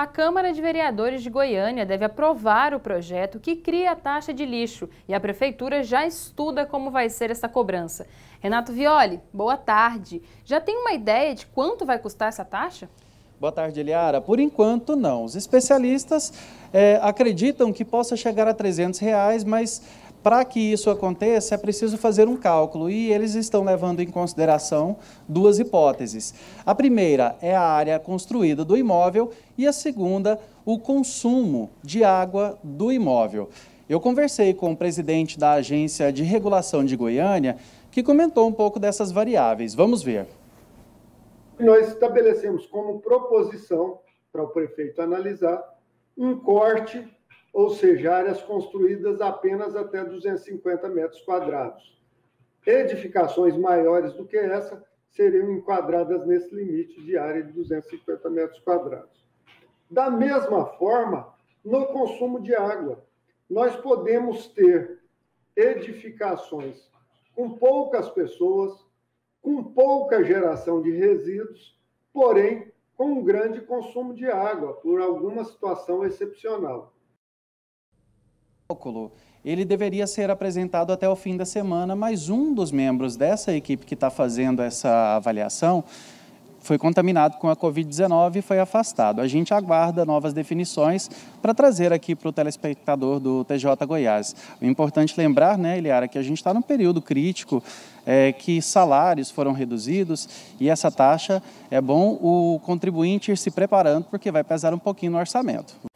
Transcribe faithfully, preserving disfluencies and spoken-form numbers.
A Câmara de Vereadores de Goiânia deve aprovar o projeto que cria a taxa de lixo e a Prefeitura já estuda como vai ser essa cobrança. Renato Violi, boa tarde. Já tem uma ideia de quanto vai custar essa taxa? Boa tarde, Eliara. Por enquanto, não. Os especialistas é, acreditam que possa chegar a trezentos reais, mas para que isso aconteça é preciso fazer um cálculo e eles estão levando em consideração duas hipóteses. A primeira é a área construída do imóvel e a segunda, o consumo de água do imóvel. Eu conversei com o presidente da Agência de Regulação de Goiânia, que comentou um pouco dessas variáveis. Vamos ver. Nós estabelecemos como proposição para o prefeito analisar um corte, ou seja, áreas construídas apenas até duzentos e cinquenta metros quadrados. Edificações maiores do que essa seriam enquadradas nesse limite de área de duzentos e cinquenta metros quadrados. Da mesma forma, no consumo de água, nós podemos ter edificações com poucas pessoas, com pouca geração de resíduos, porém com um grande consumo de água, por alguma situação excepcional. Ele deveria ser apresentado até o fim da semana, mas um dos membros dessa equipe que está fazendo essa avaliação foi contaminado com a covid dezenove e foi afastado. A gente aguarda novas definições para trazer aqui para o telespectador do T J Goiás. O importante lembrar, né, Eliara, que a gente está num período crítico, é, que salários foram reduzidos e essa taxa é bom o contribuinte ir se preparando porque vai pesar um pouquinho no orçamento.